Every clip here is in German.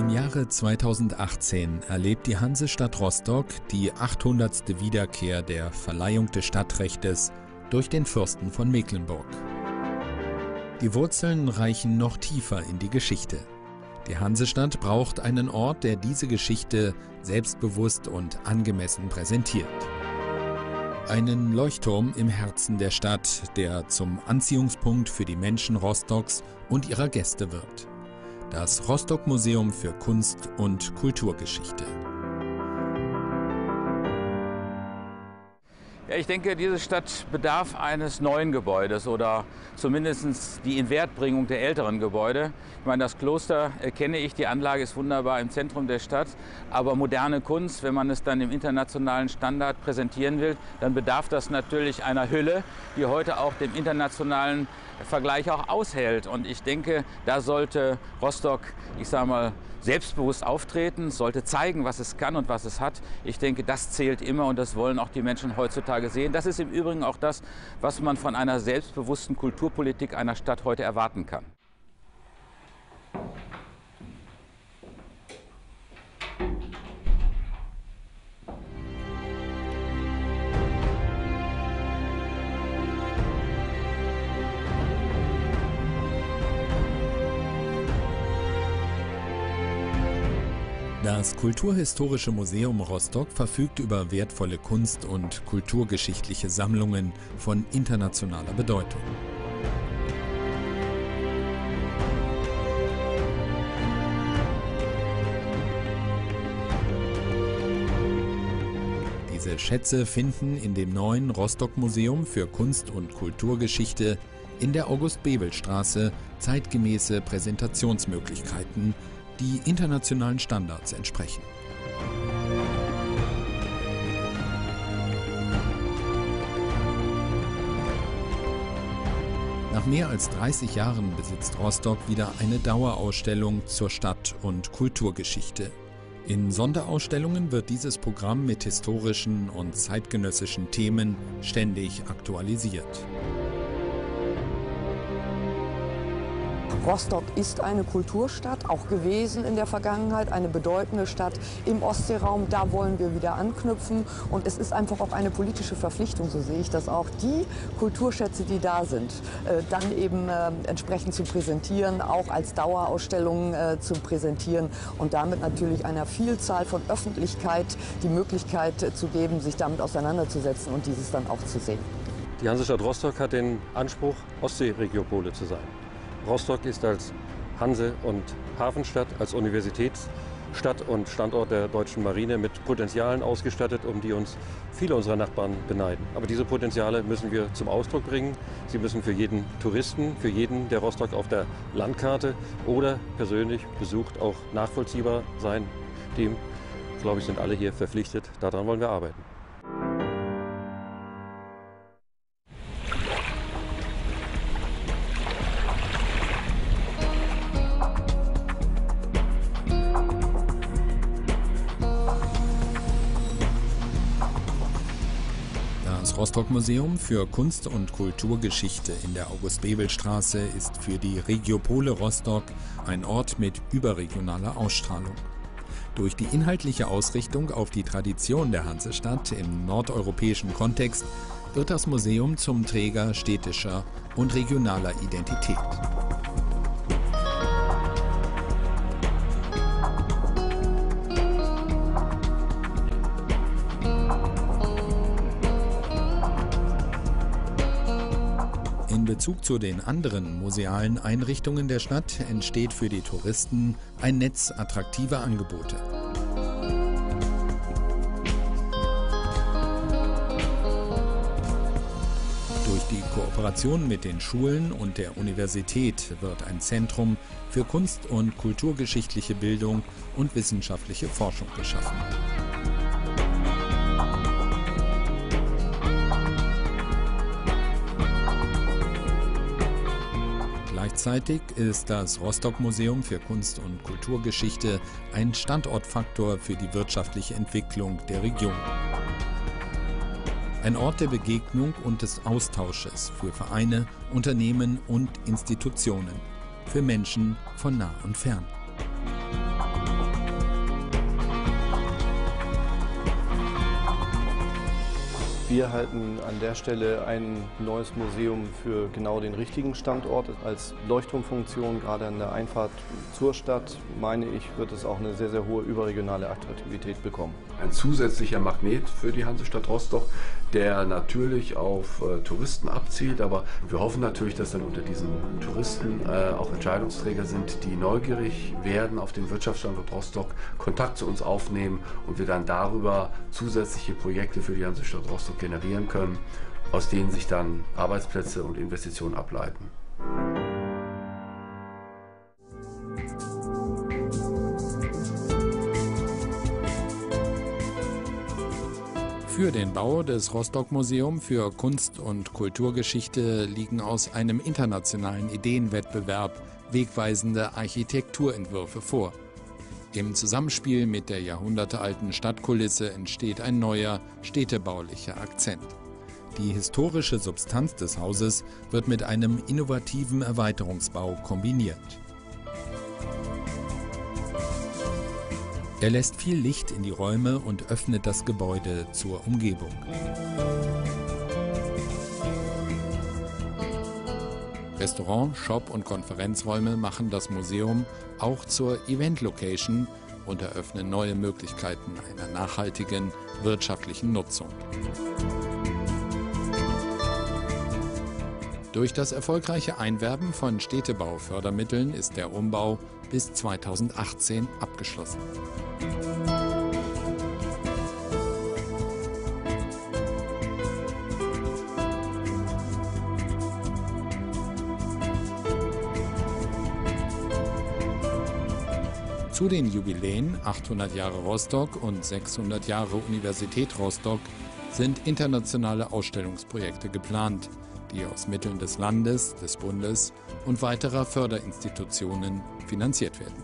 Im Jahre 2018 erlebt die Hansestadt Rostock die 800. Wiederkehr der Verleihung des Stadtrechtes durch den Fürsten von Mecklenburg. Die Wurzeln reichen noch tiefer in die Geschichte. Die Hansestadt braucht einen Ort, der diese Geschichte selbstbewusst und angemessen präsentiert. Einen Leuchtturm im Herzen der Stadt, der zum Anziehungspunkt für die Menschen Rostocks und ihrer Gäste wird. Das Rostock-Museum für Kunst- und Kulturgeschichte. Ja, ich denke, diese Stadt bedarf eines neuen Gebäudes oder zumindest die Inwertbringung der älteren Gebäude. Ich meine, das Kloster kenne ich, die Anlage ist wunderbar im Zentrum der Stadt, aber moderne Kunst, wenn man es dann im internationalen Standard präsentieren will, dann bedarf das natürlich einer Hülle, die heute auch dem internationalen Vergleich auch aushält. Und ich denke, da sollte Rostock, ich sage mal, selbstbewusst auftreten, sollte zeigen, was es kann und was es hat. Ich denke, das zählt immer und das wollen auch die Menschen heutzutage sehen. Das ist im Übrigen auch das, was man von einer selbstbewussten Kulturpolitik einer Stadt heute erwarten kann. Das Kulturhistorische Museum Rostock verfügt über wertvolle Kunst- und kulturgeschichtliche Sammlungen von internationaler Bedeutung. Diese Schätze finden in dem neuen Rostock-Museum für Kunst- und Kulturgeschichte in der August-Bebel-Straße zeitgemäße Präsentationsmöglichkeiten, die internationalen Standards entsprechen. Nach mehr als 30 Jahren besitzt Rostock wieder eine Dauerausstellung zur Stadt- und Kulturgeschichte. In Sonderausstellungen wird dieses Programm mit historischen und zeitgenössischen Themen ständig aktualisiert. Rostock ist eine Kulturstadt, auch gewesen in der Vergangenheit, eine bedeutende Stadt im Ostseeraum. Da wollen wir wieder anknüpfen. Und es ist einfach auch eine politische Verpflichtung, so sehe ich das auch, die Kulturschätze, die da sind, dann eben entsprechend zu präsentieren, auch als Dauerausstellungen zu präsentieren und damit natürlich einer Vielzahl von Öffentlichkeit die Möglichkeit zu geben, sich damit auseinanderzusetzen und dieses dann auch zu sehen. Die Hansestadt Rostock hat den Anspruch, Ostseeregiopole zu sein. Rostock ist als Hanse- und Hafenstadt, als Universitätsstadt und Standort der deutschen Marine mit Potenzialen ausgestattet, um die uns viele unserer Nachbarn beneiden. Aber diese Potenziale müssen wir zum Ausdruck bringen. Sie müssen für jeden Touristen, für jeden, der Rostock auf der Landkarte oder persönlich besucht, auch nachvollziehbar sein. Dem, glaube ich, sind alle hier verpflichtet. Daran wollen wir arbeiten. Das Rostock-Museum für Kunst- und Kulturgeschichte in der August-Bebel-Straße ist für die Regiopole Rostock ein Ort mit überregionaler Ausstrahlung. Durch die inhaltliche Ausrichtung auf die Tradition der Hansestadt im nordeuropäischen Kontext wird das Museum zum Träger städtischer und regionaler Identität. In Bezug zu den anderen musealen Einrichtungen der Stadt entsteht für die Touristen ein Netz attraktiver Angebote. Durch die Kooperation mit den Schulen und der Universität wird ein Zentrum für kunst- und kulturgeschichtliche Bildung und wissenschaftliche Forschung geschaffen. Gleichzeitig ist das Rostock-Museum für Kunst- und Kulturgeschichte ein Standortfaktor für die wirtschaftliche Entwicklung der Region. Ein Ort der Begegnung und des Austausches für Vereine, Unternehmen und Institutionen, für Menschen von nah und fern. Wir halten an der Stelle ein neues Museum für genau den richtigen Standort. Als Leuchtturmfunktion, gerade an der Einfahrt zur Stadt, meine ich, wird es auch eine sehr, sehr hohe überregionale Attraktivität bekommen. Ein zusätzlicher Magnet für die Hansestadt Rostock, der natürlich auf Touristen abzielt, aber wir hoffen natürlich, dass dann unter diesen Touristen auch Entscheidungsträger sind, die neugierig werden auf den Wirtschaftsstandort Rostock, Kontakt zu uns aufnehmen und wir dann darüber zusätzliche Projekte für die Hansestadt Rostock generieren können, aus denen sich dann Arbeitsplätze und Investitionen ableiten. Für den Bau des Rostock-Museum für Kunst- und Kulturgeschichte liegen aus einem internationalen Ideenwettbewerb wegweisende Architekturentwürfe vor. Im Zusammenspiel mit der jahrhundertealten Stadtkulisse entsteht ein neuer städtebaulicher Akzent. Die historische Substanz des Hauses wird mit einem innovativen Erweiterungsbau kombiniert. Er lässt viel Licht in die Räume und öffnet das Gebäude zur Umgebung. Restaurant, Shop und Konferenzräume machen das Museum auch zur Event-Location und eröffnen neue Möglichkeiten einer nachhaltigen wirtschaftlichen Nutzung. Durch das erfolgreiche Einwerben von Städtebaufördermitteln ist der Umbau bis 2018 abgeschlossen. Zu den Jubiläen 800 Jahre Rostock und 600 Jahre Universität Rostock sind internationale Ausstellungsprojekte geplant, die aus Mitteln des Landes, des Bundes und weiterer Förderinstitutionen finanziert werden.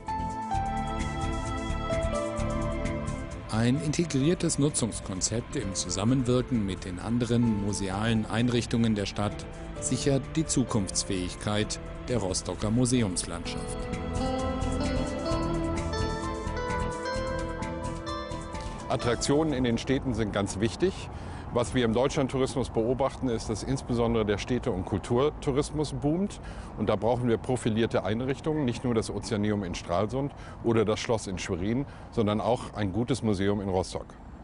Ein integriertes Nutzungskonzept im Zusammenwirken mit den anderen musealen Einrichtungen der Stadt sichert die Zukunftsfähigkeit der Rostocker Museumslandschaft. Attraktionen in den Städten sind ganz wichtig. Was wir im Deutschlandtourismus beobachten, ist, dass insbesondere der Städte- und Kulturtourismus boomt. Und da brauchen wir profilierte Einrichtungen, nicht nur das Ozeaneum in Stralsund oder das Schloss in Schwerin, sondern auch ein gutes Museum in Rostock.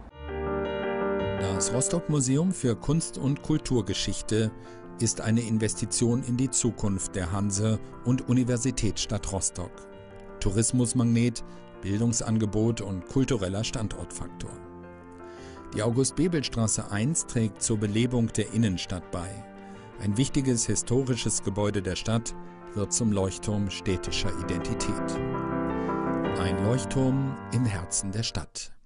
Das Rostock-Museum für Kunst- und Kulturgeschichte ist eine Investition in die Zukunft der Hanse- und Universitätsstadt Rostock. Tourismusmagnet, Bildungsangebot und kultureller Standortfaktor. Die August-Bebel-Straße 1 trägt zur Belebung der Innenstadt bei. Ein wichtiges historisches Gebäude der Stadt wird zum Leuchtturm städtischer Identität. Ein Leuchtturm im Herzen der Stadt.